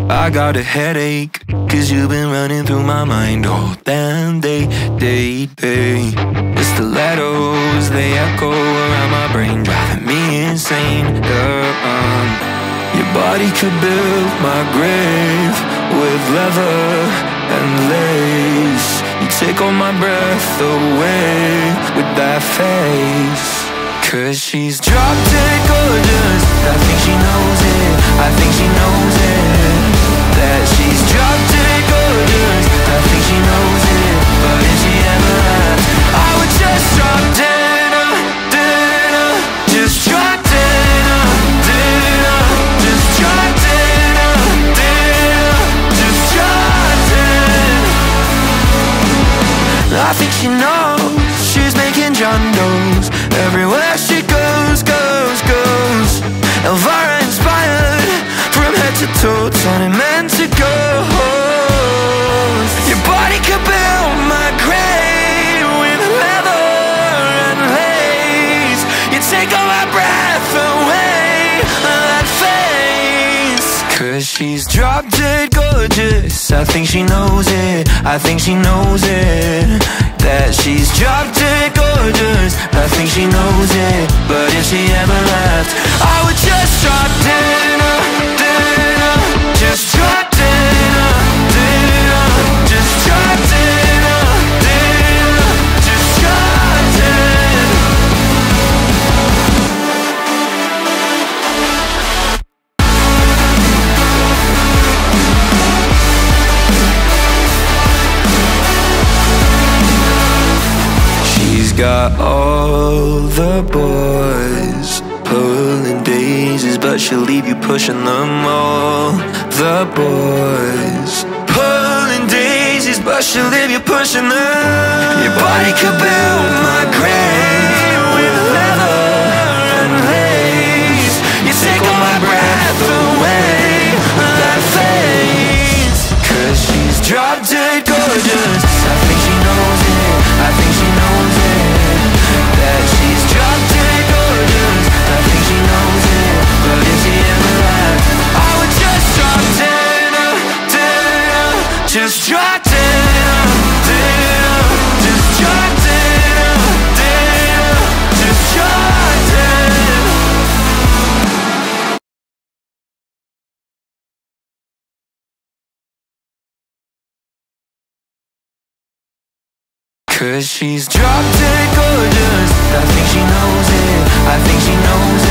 I got a headache, 'cause you've been running through my mind all damn day. The stilettos, they echo around my brain, driving me insane. Your body could build my grave with leather and lace. You take all my breath away with that face. 'Cause she's drop dead gorgeous, I think she knows it, I think she knows it. That she's drop dead gorgeous, I think she knows it. But if she ever asked, I would just drop dead, just drop dead, just drop dead, just drop dead. I think she knows she's making John Doe's everywhere she goes, goes, goes. Elvira inspired from head to toe, turning men to ghosts. Your body could build my grave with leather and lace. You take all my breath away, that face. 'Cause she's drop dead gorgeous, I think she knows it, I think she knows it. That she's drop dead gorgeous, I think she knows it. But if she ever left, I would just drop dead, just drop dead, just drop dead, just drop dead. She's got all the boys pulling daisies, but she'll leave you pushing them all. The boys pulling daisies, but she'll leave you pushing them. Your body could build my grave with leather and lace. You take all my breath away, that face. 'Cause she's drop dead gorgeous, I think she knows it, I think she knows it. That she's drop dead gorgeous, I think she knows it. But if she ever left, I would just drop dead, just drop dead, just drop dead, just drop dead. Cause she's drop dead gorgeous, I think she knows it, I think she knows it.